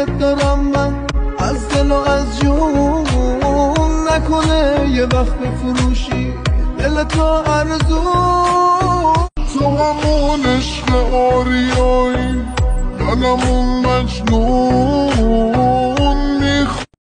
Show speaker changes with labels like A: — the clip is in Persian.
A: دوستت دارم من از دل و از جون، نکنه یه وقت بفروشی دل تو ارزون.
B: تو همون عشق آریایی، منم اون